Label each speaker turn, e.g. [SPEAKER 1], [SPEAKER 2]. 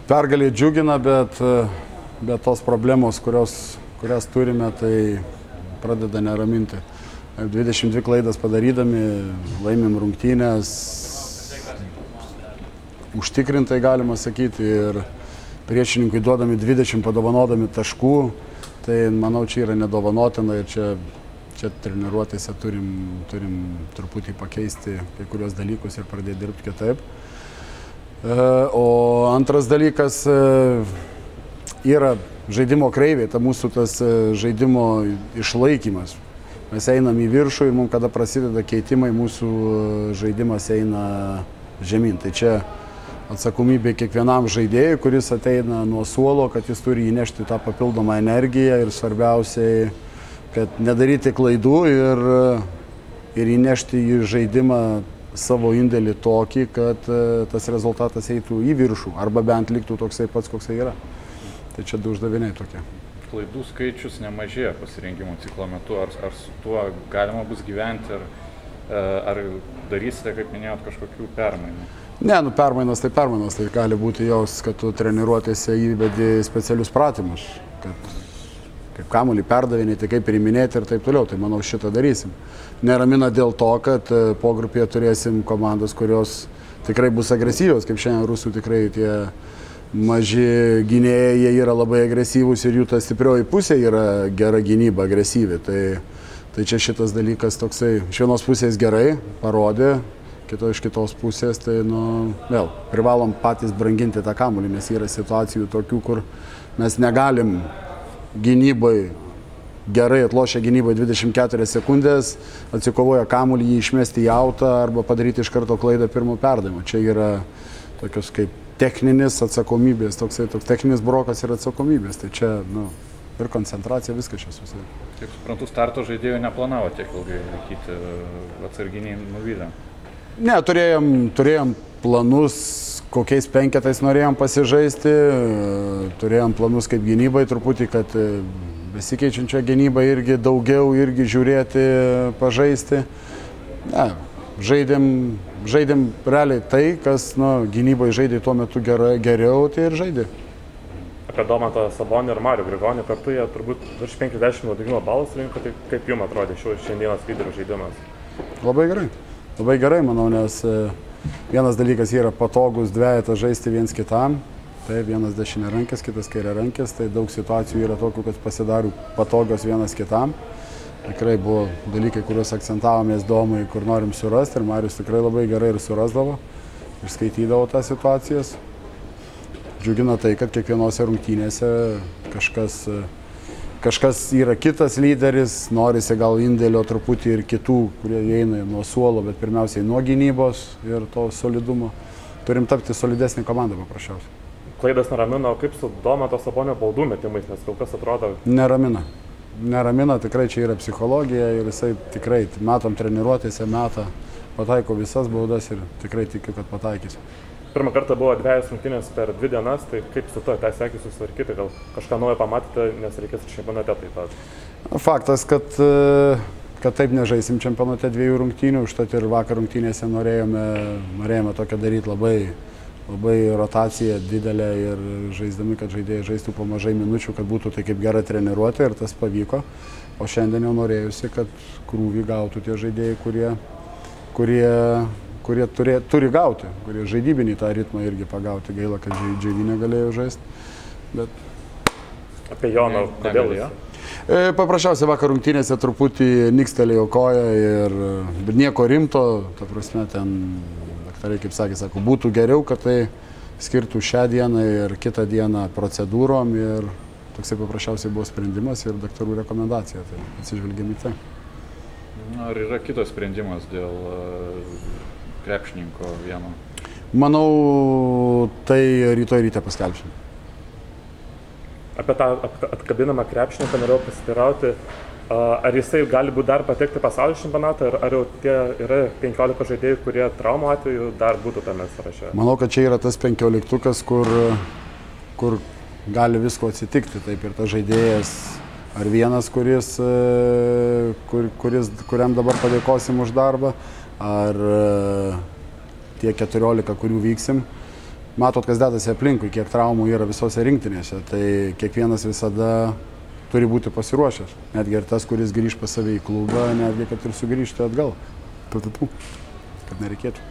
[SPEAKER 1] Pergalė džiugina, bet tos problemos, kurias turime, tai pradeda neraminti. 22 klaidas padarydami, laimim rungtynės, užtikrintai galima sakyti, ir priešininkui duodami 20 padovanodami taškų, tai manau, čia yra nedovanotina ir čia treniruotėse turim truputį pakeisti kai kurios dalykus ir pradėti dirbti kitaip. O antras dalykas yra žaidimo kreivė, mūsų tas žaidimo išlaikymas. Mes einam į viršų ir mums, kada prasideda keitimai, mūsų žaidimas eina žemyn. Tai čia atsakomybė kiekvienam žaidėjui, kuris ateina nuo suolo, kad jis turi įnešti tą papildomą energiją ir svarbiausiai, kad nedaryti klaidų ir įnešti į žaidimą savo indėlį tokį, kad tas rezultatas eitų į viršų arba bent liktų toksai pats, koksai yra. Tai čia du uždaviniai tokie.
[SPEAKER 2] Klaidų skaičius nemažėja pasirinkimų ciklo metu, ar su tuo galima bus gyventi, ar darysite, kaip minėjot, kažkokių permainų?
[SPEAKER 1] Ne, permainos tai gali būti jos, kad tu treniruotėse įvedi specialius pratimus, kad kaip kamuolį perdavinėti, kaip priiminėti ir taip toliau, tai manau šitą darysim. Neramina dėl to, kad po grupėje turėsim komandas, kurios tikrai bus agresyvios, kaip šiandien rusų tikrai tie maži gynėjai, jie yra labai agresyvūs ir jų ta stiprioji pusė yra gera gynyba, agresyvi. Tai čia šitas dalykas toksai iš vienos pusės gerai parodė, iš kitos pusės tai vėl privalom patys branginti tą kamuolį, nes yra situacijų tokių, kur mes negalim gynybai, gerai atlošę gynybai 24 sekundės, atsikovoja kamuolį, jį išmesti į autą arba padaryti iš karto klaidą pirmo perdavimo. Čia yra tokios kaip techninis atsakomybės, toks techninis brokas ir atsakomybės. Tai čia, ir koncentracija, viskas čia susideda.
[SPEAKER 2] Kaip suprantu, starto žaidėjų neplanavo tiek ilgai laikyti, atsarginiai nuvylę?
[SPEAKER 1] Ne, turėjom planus, kokiais penketais norėjom pasižaisti, turėjom planus kaip gynybai, truputį, kad besikeičiančio gynybai irgi daugiau žiūrėti, pažaisti. Ne, žaidėm realiai tai, kas gynybai žaidė tuo metu geriau, tai ir žaidė.
[SPEAKER 3] Apie Domantą Sabonį ir Marių Grigonį kartu jie turbūt virš 50 naudingumo balų surinko, tai kaip jums atrodė šiandienos lyderių žaidimas?
[SPEAKER 1] Labai gerai, manau, nes vienas dalykas yra patogus dvejetas žaisti viens kitam, tai vienas dešiniarankis, kitas kairiarankis, tai daug situacijų yra tokių, kad pasidaro patogios vienas kitam. Tikrai buvo dalykai, kuriuos akcentavomės Domui, kur norim surasti, ir Marius tikrai labai gerai ir surasdavo, ir skaitydavo tas situacijas. Džiugina tai, kad kiekvienose rungtynėse kažkas yra kitas lyderis, norisi gal indėlio truputį ir kitų, kurie eina nuo suolo, bet pirmiausiai nuo gynybos ir to solidumo. Turim tapti solidesnį komandą paprasčiausiai.
[SPEAKER 3] Klaidas neramina, o kaip su Domanto Sabonio baudų metimais, nes kol kas atrodo...
[SPEAKER 1] Neramina, tikrai čia yra psichologija ir jisai tikrai, matom treniruotėse, pataiko visas baudas ir tikrai tikiu, kad pataikys.
[SPEAKER 3] Pirmą kartą buvo 2 rungtynės per 2 dienas, tai kaip su to sekėsi susitvarkyti, gal kažką naujo pamatėte, nes reikės ir čempionate taip pat?
[SPEAKER 1] Faktas, kad taip nežaisim čempionate 2 rungtynių, užtat ir vakar rungtynėse norėjome tokią daryti labai rotaciją didelę ir žaisdami, kad žaidėjai žaistų po mažai minučių, kad būtų tai kaip gera treniruotė ir tas pavyko. O šiandien jau norėjusi, kad krūvį gautų tie žaidėjai, kurie turi gauti, kurie žaidybinį tą ritmą irgi pagauti. Gaila, kad Džeidį negalėjo žaisti. Bet...
[SPEAKER 3] Apie Joną, kodėl jis?
[SPEAKER 1] Paprasčiausiai vakar rungtynėse truputį nikstelėjo koją, bet nieko rimto, ta prasme ten... Daktarai, kaip sako, būtų geriau, kad tai skirtų šią dieną ir kitą dieną procedūrom ir toksai paprasčiausiai buvo sprendimas ir daktarų rekomendacija, tai atsižvelgiam į tai.
[SPEAKER 2] Ar yra kitas sprendimas dėl krepšininko vieno?
[SPEAKER 1] Manau, tai rytoj ryte paskelbsim.
[SPEAKER 3] Apie tą atkabinamą krepšininką norėjau pasiteirauti. Ar jisai gali būti dar patekti pasaulio čempionatą, ar jau tie yra 15 žaidėjų, kurie traumų atveju dar būtų tame sąraše?
[SPEAKER 1] Manau, kad čia yra tas 15-ukas, kur gali visko atsitikti. Taip ir tas žaidėjas, ar vienas, kuriam dabar padėkosim už darbą, ar tie 14, kurių vyksim. matot, kas dedasi aplinkui, kiek traumų yra visose rinktinėse, tai kiekvienas visada turi būti pasiruošęs. Netgi ir tas, kuris grįž pas save į klubą, netgi kad ir sugrįžti atgal. Kad nereikėtų.